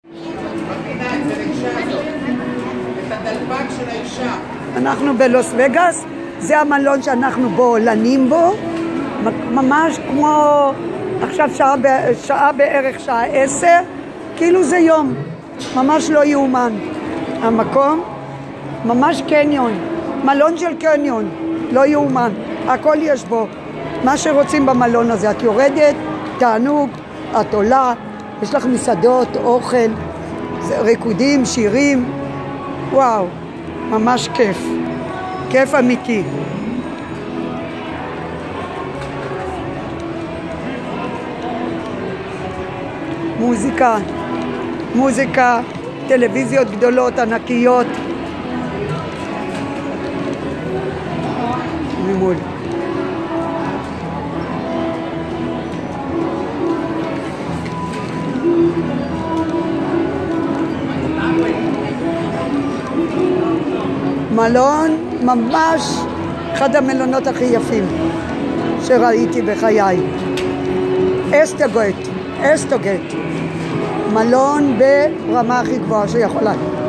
אנחנו בלוס וגאס, זה המלון שאנחנו בו לנים בו, ממש כמו עכשיו שעה בערך, שעה 10, כאילו זה יום, ממש לא יאומן. המקום, ממש קניון, מלון של קניון, לא יאומן, הכל יש בו, מה שרוצים במלון הזה, את יורדת, תענוג, את עולה, יש לך מסעדות, אוכל, ריקודים, שירים, וואו, ממש כיף, כיף אמיתי. מוזיקה, מוזיקה, טלוויזיות גדולות, ענקיות. ממול. מלון ממש אחד המלונות הכי יפים שראיתי בחיי. אסטוגט, מלון ברמה הכי גבוהה שיכולה.